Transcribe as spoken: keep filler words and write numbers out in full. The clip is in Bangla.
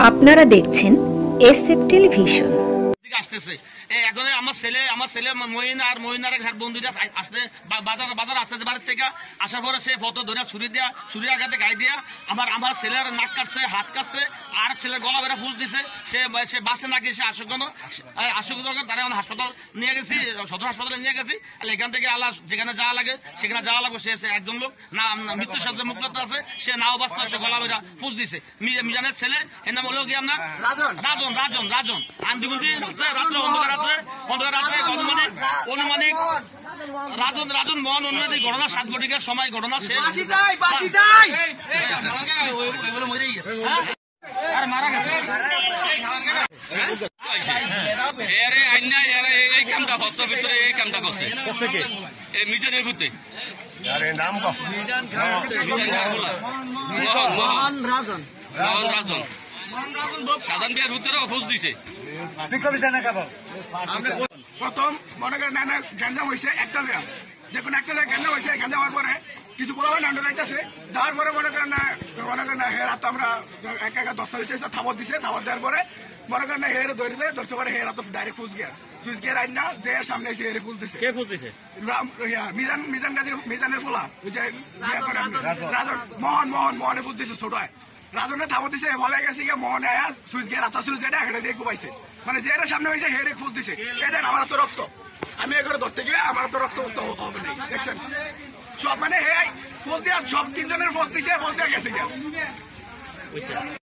আপনারা দেখছেন এসএফ টেলিভিশন। আসতেছে এখন আমার ছেলে আমার ছেলে মহিন আর মহিনার ঘাট বন্ধুরা আসতে বাজার বাজার আসতে বাড়ির থেকে আসার পরে সে ফটো ধরে ছুরি দেওয়া ছুরি আঘাতে গায়ে দিয়া আমার আমার ছেলের নাক কাটছে হাত কাটছে আর ছেলের গলা বেড়া ফুল দিছে সে সে বাসে না গিয়ে সে আসক আসক তারা হাসপাতাল নিয়ে গেছি সদর হাসপাতালে নিয়ে গেছি এখান থেকে আল্লাহ যেখানে যাওয়া লাগে সেখানে যাওয়া লাগবে সে একজন লোক না মৃত্যুর সাথে মুক্ত আছে সে নাও বাঁচতে সে গলা বেড়া ফুল দিছে মিজানের ছেলে এর নাম হলো গিয়ে আপনার রাজন রাজন রাজন আমি বলছি রাত্রে অন্ধকার রাত্রে অন্ধকার রাত্রে অনুমানিক অনুমানিক রাজন রাজন মহান অনুমানিক ঘটনা সাত ঘটিকার সময় ঘটনা শেষ মারা গেছে এই কামটা হস্তের ভিতরে এই কামটা করছে এই মিজানের ভূতে নাম মোহন রাজন মোহন রাজন সাধারণ বিয়ার ভূতেরও খোঁজ দিছে প্রথম মনে করেন গ্যাঞ্জাম হয়েছে একটা জায়গা যে কোনো একটা জায়গায় গ্যাঞ্জাম হয়েছে গ্যাঞ্জাম হওয়ার পরে কিছু বলা হয় নান্ডো যাইতেছে যাওয়ার পরে মনে করেন না মনে করেন না হের হাতে আমরা এক একা দশটা দিতেছে থাবত দিছে থাবত দেওয়ার পরে মনে করেন না হের ধরেছে ধরছে পরে হের হাতে ডাইরেক্ট ফুস গিয়া ফুস গিয়ে আইন না যে সামনে এসে হেরে ফুস দিছে কে ফুস দিছে মিজান মিজান গাজীর মিজানের পোলা ওই যে রাজন মোহন মোহন মোহনে ফুস দিছে ছোট রাজনের থাবত দিছে বলে গেছে গিয়ে মোহনে আয়া সুইচ গিয়ে রাতা সুইচ যেটা হেঁটে দিয়ে কুপাইছে মানে যে সামনে হয়েছে হেরে ফুস দিছে এটা আমার তো রক্ত আমি এখানে ধরতে গিয়ে আমার তো রক্ত হবে না দেখছেন সব মানে হে ফোস দিয়া সব তিনজনের ফোস দিছে ফোস দিয়ে গেছে গিয়া